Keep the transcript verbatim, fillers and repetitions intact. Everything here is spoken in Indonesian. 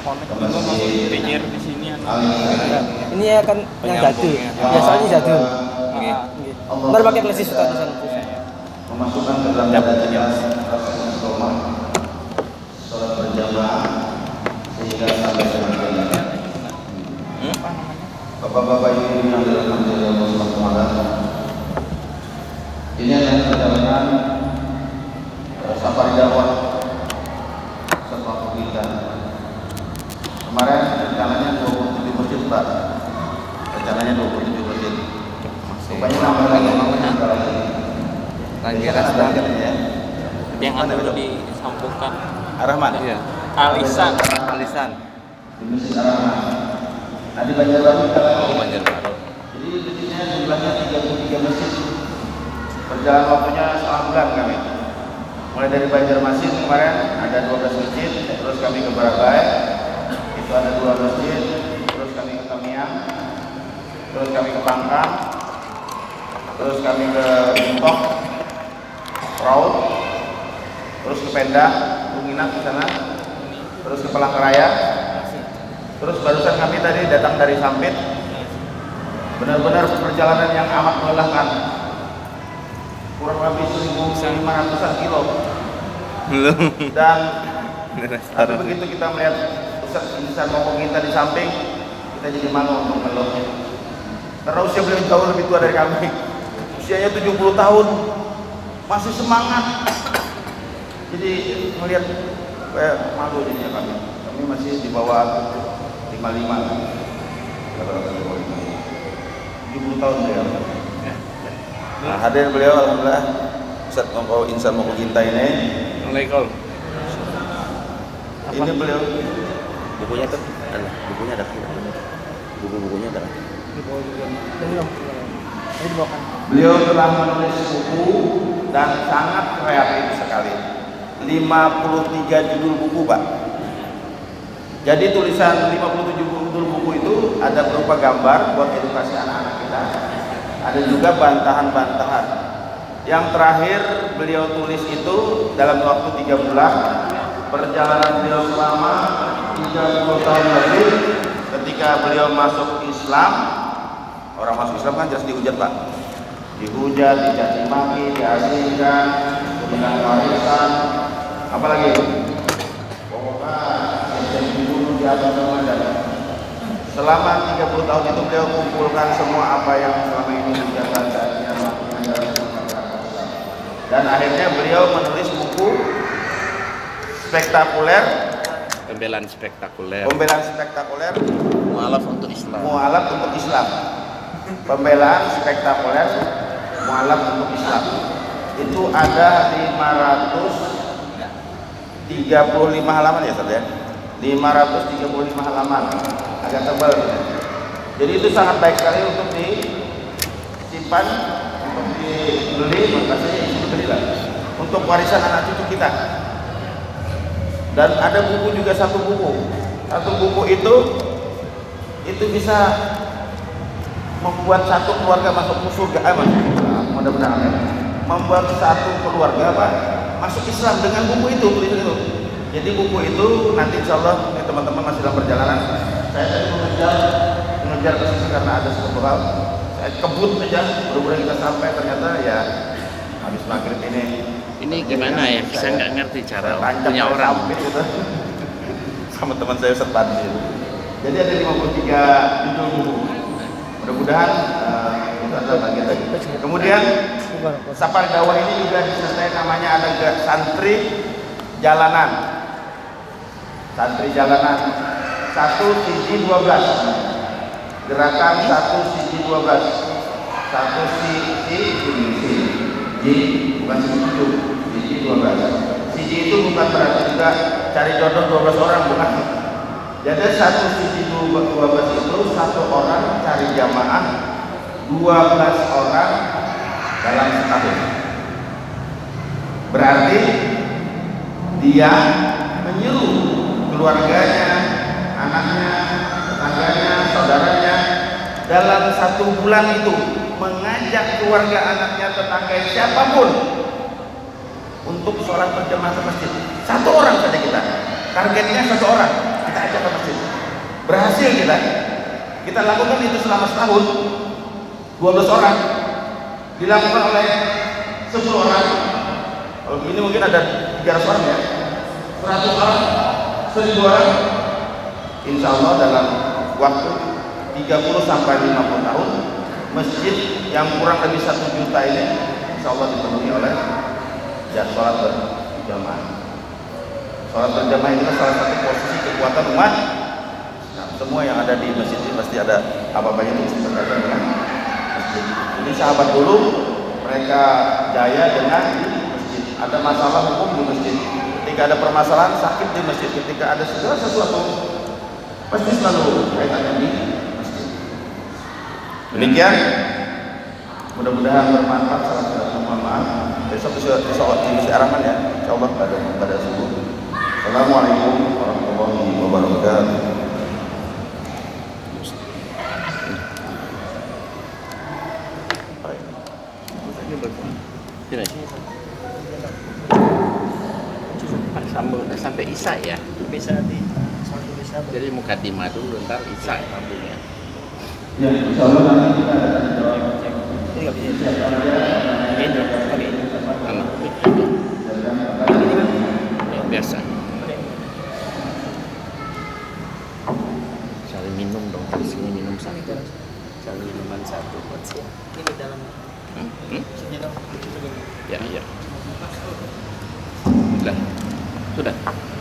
pikir di sini ini ya kan yang jadul. Ya soalnya jadul. Nggih. Ntar pakai flash disk di sana. Memasukkan ke dalam data istiqomah sholat berjamaah sehingga sampai sebagian. Bapak-bapak ibu yang dirahmati Allah Subhanahu wa taala. Ini adalah perjalanan safari dakwah setelah kita. Kemarin rencananya dua puluh tujuh masjid, Pak. Rencananya dua puluh tujuh masjid. Rupanya nambah lagi namanya lagi rasa ya. yang ada perlu disambungkan. Ar-Rahman. Iya. Alisan. Alisan. Di Masjid Ar-Rahman. Nanti Banjarbaru kita lagi. Banjarbaru. Jadi titiknya jumlahnya tiga puluh tiga masjid. Perjalanan waktunya setengah bulan kami. Mulai dari Banjarmasin kemarin ada dua belas masjid, terus kami ke Barabai, itu ada dua masjid, terus kami ke Tamiang, terus kami ke Pangkang, terus kami ke Buntok, Raut, terus ke Pendah, Bunginat di sana, terus ke Palangkaraya, terus barusan kami tadi datang dari Sampit. Benar-benar perjalanan yang amat melelahkan, kurang lebih seribu lima ratusan kilo. Belum. Dan tapi begitu kita melihat Ustaz Insan Moko kita di samping, kita jadi malu untuk meluknya. Karena usia beliau jauh lebih tua dari kami. Usianya tujuh puluh tahun, masih semangat. Jadi melihat kayak malu jadinya kami. Kami masih di bawah lima puluh lima. tujuh puluh tahun beliau. Nah, hadir beliau alhamdulillah Ustaz Moko Insan Moko kita ini. Assalamualaikum. Ini beliau Bukunya tuh, ada. Bukunya ada. Buku-bukunya ada. Beliau telah menulis buku dan sangat kreatif sekali. lima puluh tiga judul buku, Pak. Jadi tulisan lima puluh tujuh judul buku itu ada berupa gambar buat edukasi anak-anak kita. Ada juga bantahan-bantahan. Yang terakhir beliau tulis itu dalam waktu tiga bulan. Perjalanan beliau selama tiga puluh tahun lebih. Ketika beliau masuk Islam, orang masuk Islam kan jelas dihujat, Pak. Dihujat, dicaci maki, diasingkan, dengan warisan, apalagi pokoknya yang dibunuh di atas semua. Selama tiga puluh tahun itu beliau kumpulkan semua apa yang selama ini menjaga keadaan dan akhirnya beliau menulis buku spektakuler, Pembelaan spektakuler. pembelaan spektakuler, Mu'alaf untuk Islam. mu'alaf untuk Islam. Pembelaan spektakuler, mu'alaf untuk Islam. Itu ada lima ratus tiga puluh lima halaman ya, Ustaz ya. lima ratus tiga puluh lima halaman, agak tebal. Jadi itu sangat baik sekali untuk disimpan, untuk dibeli, makanya itu belilah untuk warisan anak cucu kita. Dan ada buku juga, satu buku, satu buku itu itu bisa membuat satu keluarga masuk surga, eh, masuk, mudah-mudahan membuat satu keluarga Pak masuk Islam dengan buku itu, tulisan itu. Jadi buku itu nanti insya Allah ini teman-teman masih dalam perjalanan. Saya tadi mengejar mengejar ke sini karena ada sesuatu hal. Saya kebut aja, baru-baru kita sampai ternyata ya habis maghrib ini. Ini gimana ya? Saya nggak ngerti cara punya orang. Gitu. Sama teman saya Ustaz Pandi. Jadi ada lima puluh tiga judul buku. Mudah-mudahan uh, itu adalah bagian lagi. Kemudian safari dakwah ini juga disertai namanya ada santri jalanan. Santri jalanan satu siji dua belas, gerakan satu siji dua belas, satu siji siji siji bukan siji siji dua belas. Siji itu bukan berarti juga cari jodoh dua belas orang, bukan. Jadi satu siji dua belas itu satu orang cari jamaah dua belas orang dalam setahun. Berarti dia menyuruh keluarganya, anaknya, tetangganya, saudaranya dalam satu bulan itu mengajak keluarga, anaknya, tetangga, siapapun untuk sholat berjamaah ke masjid. Satu orang saja kita, targetnya satu orang. Kita kita ajak ke masjid. Berhasil kita. Kita lakukan itu selama setahun. dua belas orang dilakukan oleh sepuluh orang. Kalau ini mungkin ada tiga ratus orang ya. seratus orang, seribu orang. Insya Allah dalam waktu tiga puluh sampai lima puluh tahun masjid yang kurang lebih satu juta ini insya Allah dipenuhi oleh ya, sholat berjamaah. Sholat berjamaah itu salah satu posisi kekuatan umat. Nah, semua yang ada di masjid ini pasti ada apa-apanya itu berkaitan dengan masjid. Jadi sahabat dulu mereka jaya dengan di masjid. Ada masalah hukum di masjid. Ketika ada permasalahan sakit di masjid. Ketika ada segala sesuatu pasti selalu kaitannya di masjid. Demikian. Mudah-mudahan bermanfaat. Salam satu mohon maaf. Besok bisa sholat di Masjid Ar-Rahman ya. Insyaallah pada pada subuh. Assalamualaikum warahmatullahi wabarakatuh. Sambung sampai Isya ya. Bisa di satu bisa. Jadi mukadimah dulu ntar Isya sambungnya. Ya, insyaallah nanti kita akan jawab. Ini nggak bisa. Ini, oke. Mana? Yang biasa. Cari minum dong, di sini minum satu. Cari minuman satu. Ini dalam. Hmm? Hmm? Sini dong. Ya, ya. Sudah. Sudah.